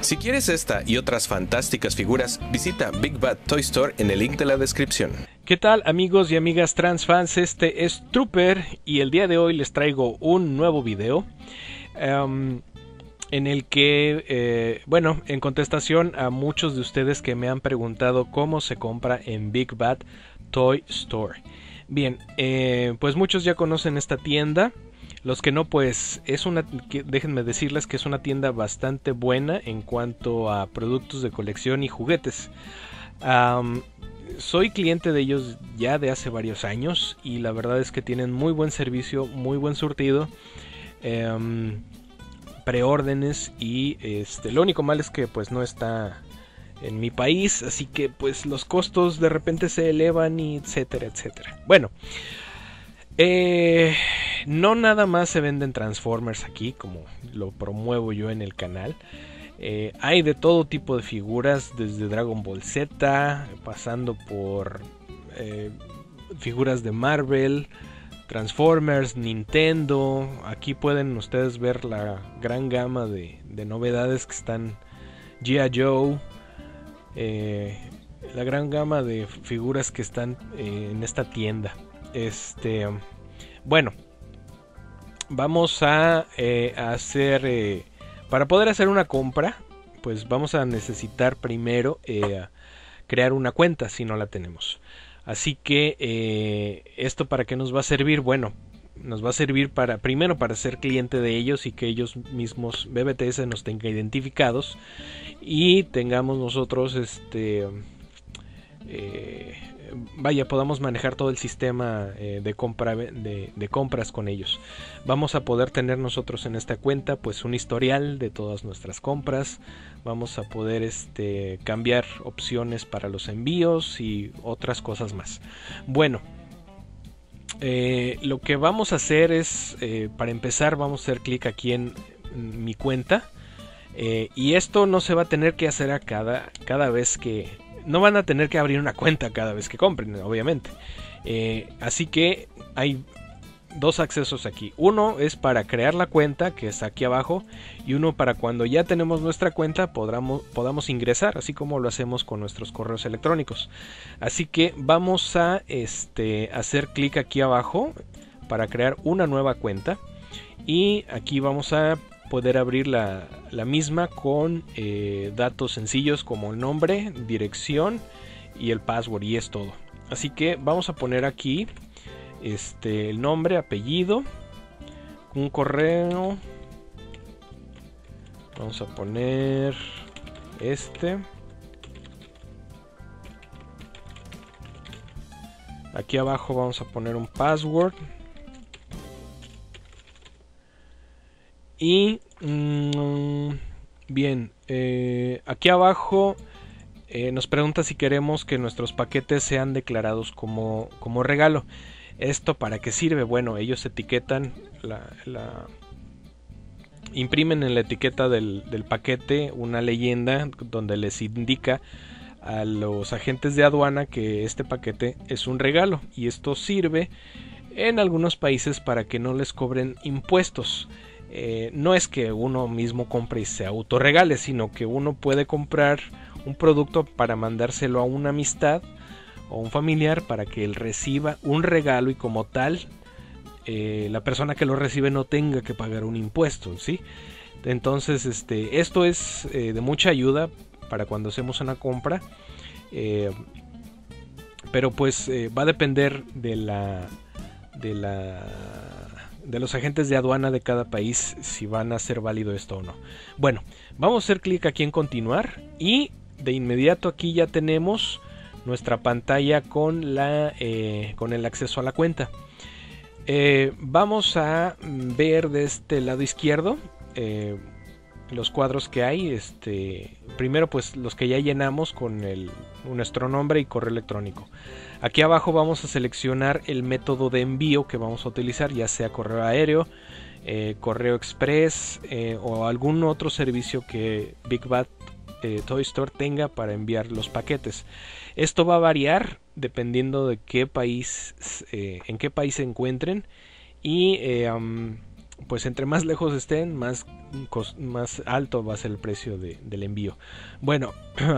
Si quieres esta y otras fantásticas figuras, visita Big Bad Toy Store en el link de la descripción. ¿Qué tal, amigos y amigas transfans? Este es Trooper y el día de hoy les traigo un nuevo video en el que, en contestación a muchos de ustedes que me han preguntado cómo se compra en Big Bad Toy Store. Bien, pues muchos ya conocen esta tienda. Los que no, pues déjenme decirles que es una tienda bastante buena en cuanto a productos de colección y juguetes. Soy cliente de ellos ya de hace varios años y la verdad es que tienen muy buen servicio, muy buen surtido, preórdenes y lo único malo es que pues no está en mi país, así que pues los costos de repente se elevan y etcétera, etcétera. Bueno, no nada más se venden Transformers aquí como lo promuevo yo en el canal. Hay de todo tipo de figuras, desde Dragon Ball Z, pasando por figuras de Marvel, Transformers, Nintendo. Aquí pueden ustedes ver la gran gama de novedades que están. G.I. Joe, la gran gama de figuras que están en esta tienda. Bueno, vamos a hacer, para poder hacer una compra, pues vamos a necesitar primero crear una cuenta si no la tenemos. Así que esto para qué nos va a servir, bueno, nos va a servir primero para ser cliente de ellos y que ellos mismos BBTS nos tenga identificados y tengamos nosotros podamos manejar todo el sistema de compras con ellos. Vamos a poder tener nosotros en esta cuenta pues un historial de todas nuestras compras. Vamos a poder cambiar opciones para los envíos y otras cosas más. Bueno, lo que vamos a hacer es, para empezar, vamos a hacer clic aquí en mi cuenta. Y esto no se va a tener que hacer cada vez que... No van a tener que abrir una cuenta cada vez que compren, obviamente. Así que hay dos accesos aquí. Uno es para crear la cuenta, que está aquí abajo. Y uno para cuando ya tenemos nuestra cuenta podamos ingresar, así como lo hacemos con nuestros correos electrónicos. Así que vamos a hacer clic aquí abajo para crear una nueva cuenta. Y aquí vamos a poder abrir la misma con datos sencillos como el nombre, dirección y el password, y es todo. Así que vamos a poner aquí el nombre, apellido, un correo. Vamos a poner aquí abajo vamos a poner un password. Y bien, aquí abajo nos pregunta si queremos que nuestros paquetes sean declarados como regalo. ¿Esto para qué sirve? Bueno, ellos etiquetan, imprimen en la etiqueta del paquete una leyenda donde les indica a los agentes de aduana que este paquete es un regalo. Y esto sirve en algunos países para que no les cobren impuestos. No es que uno mismo compre y se autorregale, sino que uno puede comprar un producto para mandárselo a una amistad o un familiar para que él reciba un regalo y como tal la persona que lo recibe no tenga que pagar un impuesto, ¿sí? Entonces esto es de mucha ayuda para cuando hacemos una compra, pero pues va a depender de los agentes de aduana de cada país si van a hacer válido esto o no. Bueno, vamos a hacer clic aquí en continuar y de inmediato aquí ya tenemos nuestra pantalla con el acceso a la cuenta. Vamos a ver de este lado izquierdo los cuadros que hay. Primero pues los que ya llenamos con nuestro nombre y correo electrónico. Aquí abajo vamos a seleccionar el método de envío que vamos a utilizar, ya sea correo aéreo, correo express o algún otro servicio que Big Bad Toy Store tenga para enviar los paquetes. Esto va a variar dependiendo de en qué país se encuentren y pues entre más lejos estén, más alto va a ser el precio del envío. Bueno,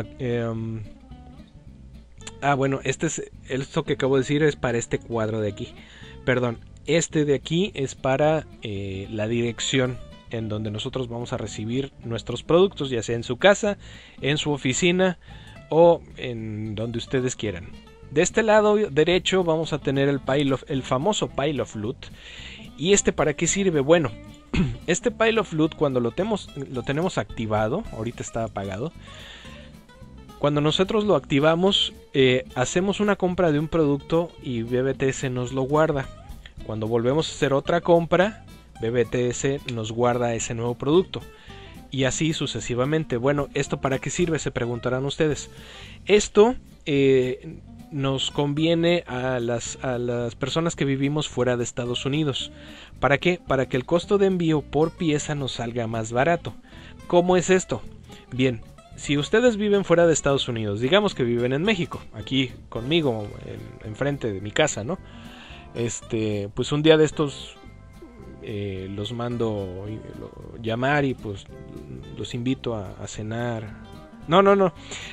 bueno, esto que acabo de decir es para este cuadro de aquí. Perdón, este de aquí es para la dirección en donde nosotros vamos a recibir nuestros productos, ya sea en su casa, en su oficina o en donde ustedes quieran. De este lado derecho vamos a tener el famoso Pile of Loot. ¿Y para qué sirve? Bueno, este Pile of Loot, cuando lo tenemos activado, ahorita está apagado. Cuando nosotros lo activamos, hacemos una compra de un producto y BBTS nos lo guarda. Cuando volvemos a hacer otra compra, BBTS nos guarda ese nuevo producto. Y así sucesivamente. Bueno, ¿esto para qué sirve? Se preguntarán ustedes. Esto nos conviene a las personas que vivimos fuera de Estados Unidos. ¿Para qué? Para que el costo de envío por pieza nos salga más barato. ¿Cómo es esto? Bien, si ustedes viven fuera de Estados Unidos, digamos que viven en México, aquí conmigo, enfrente de mi casa, ¿no? Pues un día de estos los mando llamar y pues los invito a cenar. No.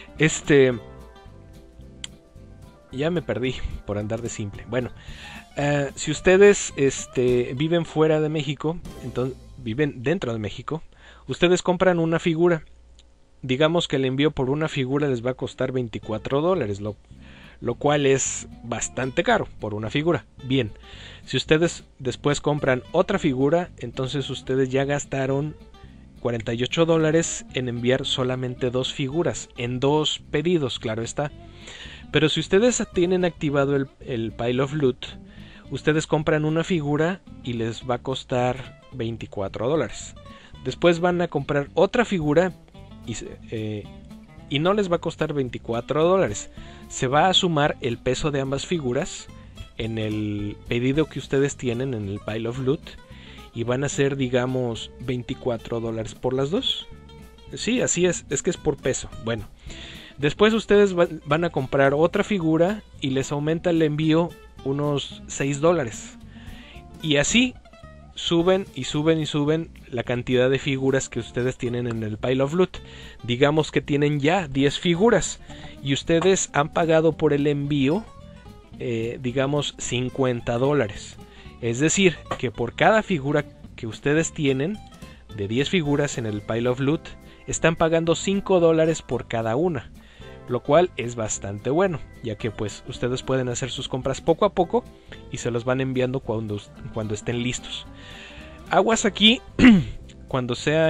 Ya me perdí por andar de simple. Bueno, si ustedes viven fuera de México, entonces viven dentro de México, ustedes compran una figura. Digamos que el envío por una figura les va a costar $24, lo cual es bastante caro por una figura. Bien, si ustedes después compran otra figura, entonces ustedes ya gastaron $48 en enviar solamente 2 figuras, en 2 pedidos, claro está. Pero si ustedes tienen activado el Pile of Loot, ustedes compran una figura y les va a costar $24. Después van a comprar otra figura y no les va a costar $24. Se va a sumar el peso de ambas figuras en el pedido que ustedes tienen en el Pile of Loot y van a ser, digamos, $24 por las dos. Sí, así es que es por peso. Bueno, después ustedes van a comprar otra figura y les aumenta el envío unos $6. Y así suben la cantidad de figuras que ustedes tienen en el Pile of Loot. Digamos que tienen ya 10 figuras y ustedes han pagado por el envío, digamos, $50. Es decir, que por cada figura que ustedes tienen, de 10 figuras en el Pile of Loot, están pagando $5 por cada una. Lo cual es bastante bueno, ya que pues ustedes pueden hacer sus compras poco a poco y se los van enviando cuando estén listos. Aguas aquí cuando sea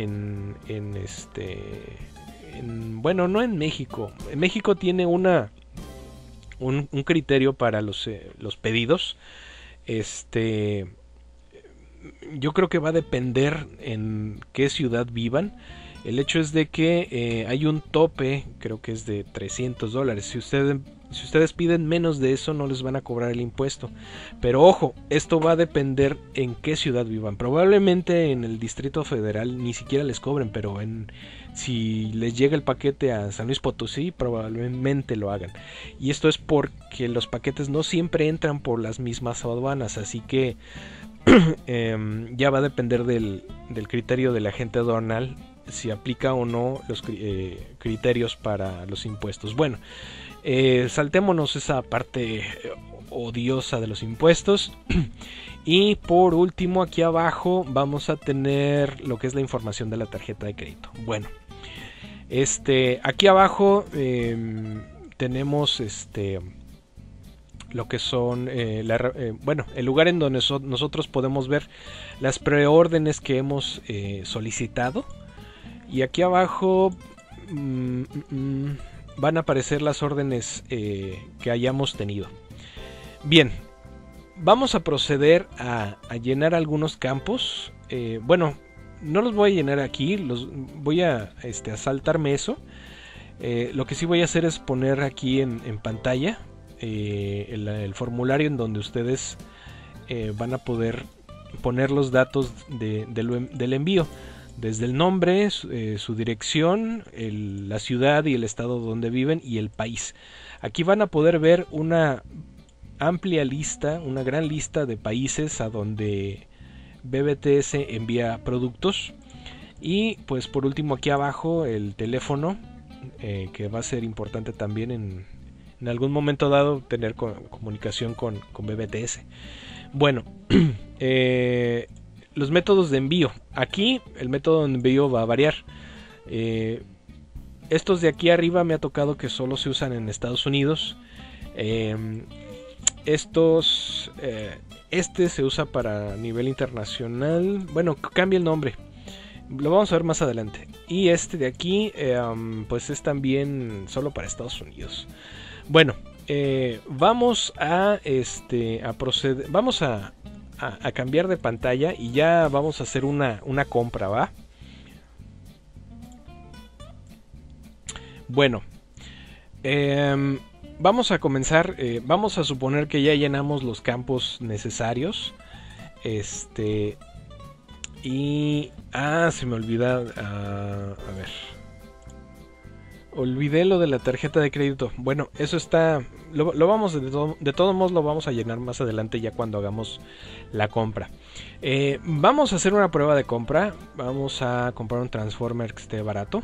bueno, no en México. En México tiene un criterio para los pedidos. Yo creo que va a depender en qué ciudad vivan. El hecho es de que hay un tope, creo que es de $300. Si ustedes piden menos de eso, no les van a cobrar el impuesto. Pero ojo, esto va a depender en qué ciudad vivan. Probablemente en el Distrito Federal ni siquiera les cobren, pero si les llega el paquete a San Luis Potosí, probablemente lo hagan. Y esto es porque los paquetes no siempre entran por las mismas aduanas, así que ya va a depender del criterio del agente aduanal si aplica o no los criterios para los impuestos. Bueno, saltémonos esa parte odiosa de los impuestos. Y por último, aquí abajo vamos a tener lo que es la información de la tarjeta de crédito. Bueno, aquí abajo tenemos lo que son el lugar en donde nosotros podemos ver las preórdenes que hemos solicitado. Y aquí abajo van a aparecer las órdenes que hayamos tenido. Bien, vamos a proceder a llenar algunos campos. Bueno, no los voy a llenar aquí, voy a saltarme eso. Lo que sí voy a hacer es poner aquí en pantalla el formulario en donde ustedes van a poder poner los datos del envío. Desde el nombre, su dirección, la ciudad y el estado donde viven y el país. Aquí van a poder ver una amplia lista, una gran lista de países a donde BBTS envía productos. Y pues por último aquí abajo el teléfono, que va a ser importante también en algún momento dado tener comunicación con BBTS. Bueno, los métodos de envío. Aquí el método de envío va a variar. Estos de aquí arriba me ha tocado que solo se usan en Estados Unidos. Este se usa para nivel internacional. Bueno, cambia el nombre. Lo vamos a ver más adelante. Y este de aquí, pues es también solo para Estados Unidos. Bueno, vamos a proceder. Vamos a cambiar de pantalla y ya vamos a hacer una compra, ¿va? Bueno, vamos a comenzar. Vamos a suponer que ya llenamos los campos necesarios. Y... se me olvida. A ver. Olvidé lo de la tarjeta de crédito. Bueno, eso está... Lo vamos de todos modos lo vamos a llenar más adelante ya cuando hagamos la compra. Vamos a hacer una prueba de compra. Vamos a comprar un Transformer que esté barato.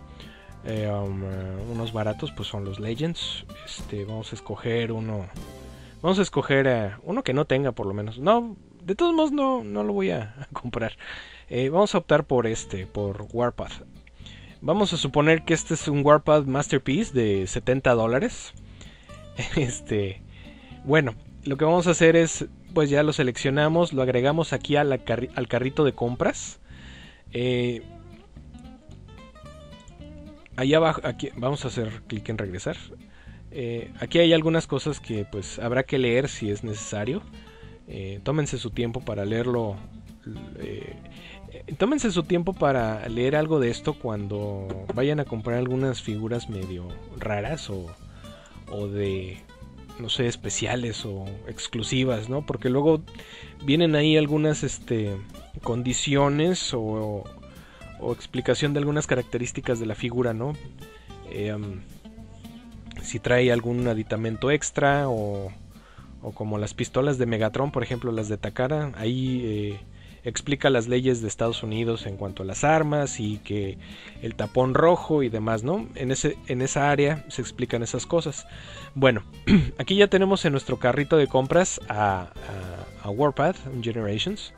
Unos baratos pues son los Legends. Vamos a escoger uno. Vamos a escoger uno que no tenga por lo menos. No, de todos modos no lo voy a comprar. Vamos a optar por por Warpath. Vamos a suponer que este es un Warpath Masterpiece de $70. Bueno, lo que vamos a hacer es, pues ya lo seleccionamos, lo agregamos aquí al carrito de compras. Ahí abajo, aquí vamos a hacer clic en regresar. Aquí hay algunas cosas que pues habrá que leer si es necesario. Tómense su tiempo para leerlo. Tómense su tiempo para leer algo de esto cuando vayan a comprar algunas figuras medio raras o de, no sé, especiales o exclusivas, ¿no? Porque luego vienen ahí algunas condiciones o explicación de algunas características de la figura, ¿no? Si trae algún aditamento extra o como las pistolas de Megatron, por ejemplo, las de Takara, ahí explica las leyes de Estados Unidos en cuanto a las armas y que el tapón rojo y demás, ¿no? En esa área se explican esas cosas. Bueno, aquí ya tenemos en nuestro carrito de compras a Warpath Generations.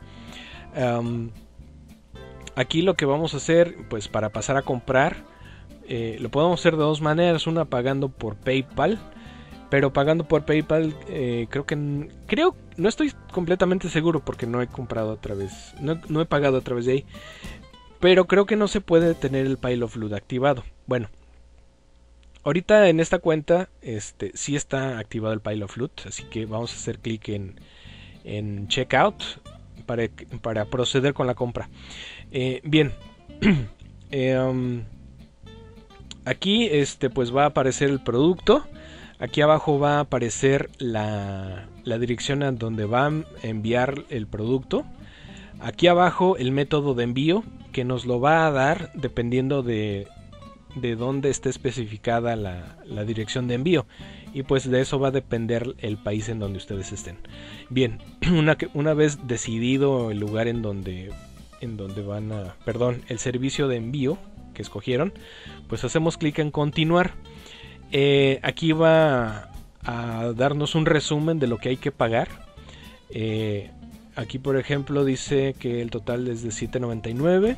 Aquí lo que vamos a hacer, pues para pasar a comprar, lo podemos hacer de dos maneras. Una pagando por PayPal. Pero pagando por PayPal, no estoy completamente seguro porque no he comprado a través, no he pagado a través de ahí. Pero creo que no se puede tener el Pile of Loot activado. Bueno, ahorita en esta cuenta, sí está activado el Pile of Loot, así que vamos a hacer clic en Checkout para proceder con la compra. Bien, aquí pues va a aparecer el producto. Aquí abajo va a aparecer la dirección a donde va a enviar el producto. Aquí abajo el método de envío, que nos lo va a dar dependiendo de dónde esté especificada la dirección de envío. Y pues de eso va a depender el país en donde ustedes estén. Bien, una vez decidido el lugar en donde van a... Perdón, el servicio de envío que escogieron, pues hacemos clic en continuar. Aquí va a darnos un resumen de lo que hay que pagar. Aquí por ejemplo dice que el total es de $7.99.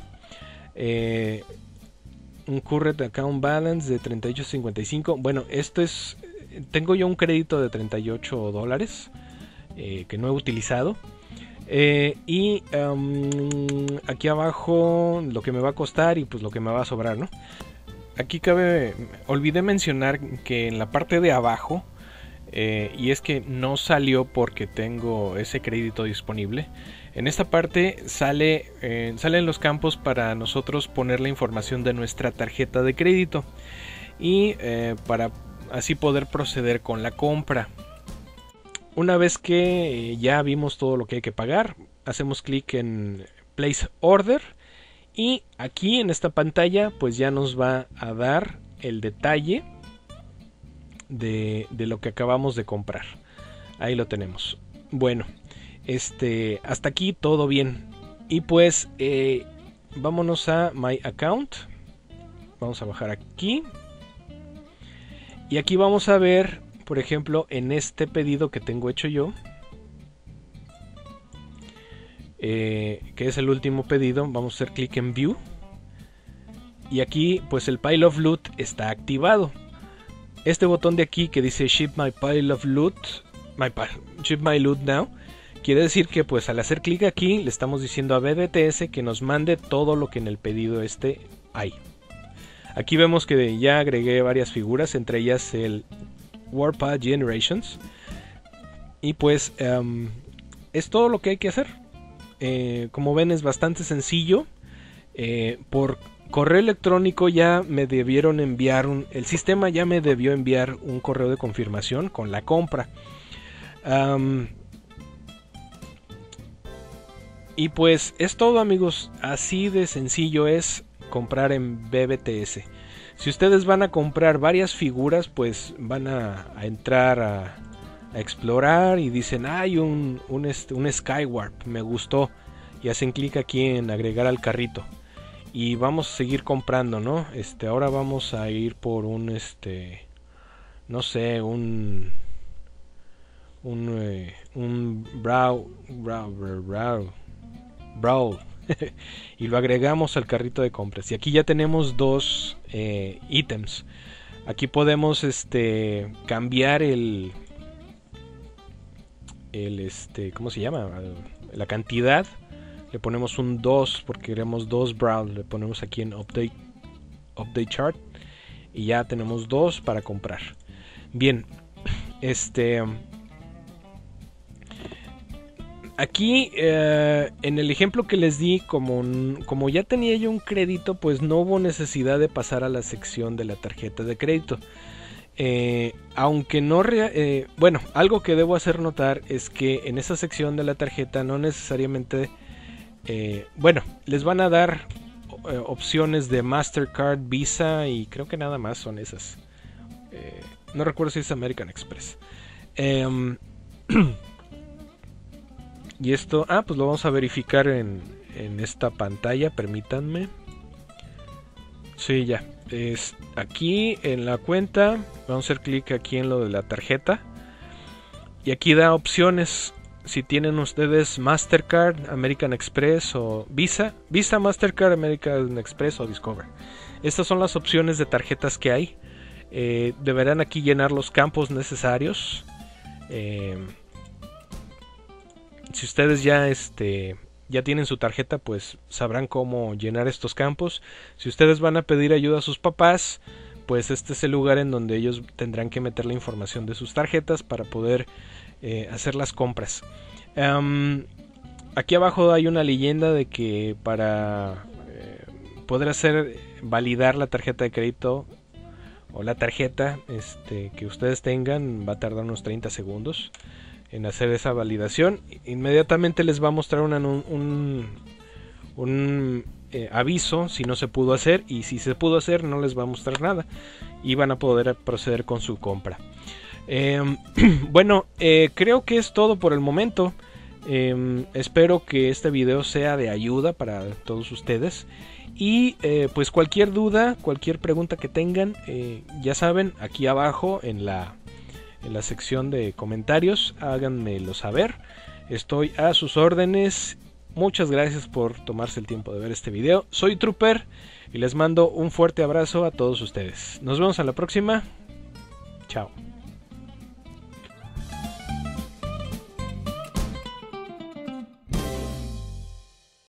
Un current account balance de $38.55. Bueno, tengo yo un crédito de $38 que no he utilizado. Y aquí abajo lo que me va a costar y pues lo que me va a sobrar, ¿no? Aquí olvidé mencionar que en la parte de abajo, y es que no salió porque tengo ese crédito disponible. En esta parte salen los campos para nosotros poner la información de nuestra tarjeta de crédito y para así poder proceder con la compra. Una vez que ya vimos todo lo que hay que pagar, hacemos clic en Place Order. Y aquí en esta pantalla pues ya nos va a dar el detalle de lo que acabamos de comprar. Ahí lo tenemos. Bueno, hasta aquí todo bien. Y pues vámonos a My Account. Vamos a bajar aquí. Y aquí vamos a ver, por ejemplo, en este pedido que tengo hecho yo, que es el último pedido, vamos a hacer clic en View. Y aquí pues el Pile of Loot está activado. Este botón de aquí que dice Ship my Pile of Loot, Ship my Loot Now, quiere decir que pues al hacer clic aquí le estamos diciendo a BBTS que nos mande todo lo que en el pedido hay. Aquí vemos que ya agregué varias figuras, entre ellas el Warpath Generations. Y pues es todo lo que hay que hacer. Como ven, es bastante sencillo. Por correo electrónico ya me debieron enviar el sistema ya me debió enviar un correo de confirmación con la compra. Y pues es todo, amigos, así de sencillo es comprar en BBTS. Si ustedes van a comprar varias figuras, pues van a entrar a explorar y dicen, hay un Skywarp, me gustó, y hacen clic aquí en agregar al carrito y vamos a seguir comprando, ¿no? Ahora vamos a ir por no sé, un Brawl y lo agregamos al carrito de compras. Y aquí ya tenemos dos ítems. Aquí podemos cambiar ¿cómo se llama? La cantidad. Le ponemos un 2 porque queremos 2 Brawl. Le ponemos aquí en Update Chart y ya tenemos 2 para comprar. Bien, aquí en el ejemplo que les di, como ya tenía yo un crédito, pues no hubo necesidad de pasar a la sección de la tarjeta de crédito. Aunque no bueno, algo que debo hacer notar es que en esa sección de la tarjeta no necesariamente bueno, les van a dar opciones de Mastercard, Visa y creo que nada más son esas. No recuerdo si es American Express. Y esto, pues lo vamos a verificar en esta pantalla, permítanme. Sí, ya. Aquí en la cuenta, vamos a hacer clic aquí en lo de la tarjeta. Y aquí da opciones. Si tienen ustedes Mastercard, American Express o Visa, Mastercard, American Express o Discover. Estas son las opciones de tarjetas que hay. Deberán aquí llenar los campos necesarios. Si ustedes ya tienen su tarjeta, pues sabrán cómo llenar estos campos. Si ustedes van a pedir ayuda a sus papás, pues este es el lugar en donde ellos tendrán que meter la información de sus tarjetas para poder hacer las compras. Aquí abajo hay una leyenda de que para poder validar la tarjeta de crédito o la tarjeta que ustedes tengan, va a tardar unos 30 segundos en hacer esa validación. Inmediatamente les va a mostrar un aviso si no se pudo hacer, y si se pudo hacer no les va a mostrar nada y van a poder proceder con su compra. Bueno, creo que es todo por el momento. Espero que este video sea de ayuda para todos ustedes. Y pues cualquier duda, cualquier pregunta que tengan, ya saben, aquí abajo en la sección de comentarios, háganmelo saber. Estoy a sus órdenes. Muchas gracias por tomarse el tiempo de ver este video. Soy Trooper y les mando un fuerte abrazo a todos ustedes. Nos vemos a la próxima. Chao.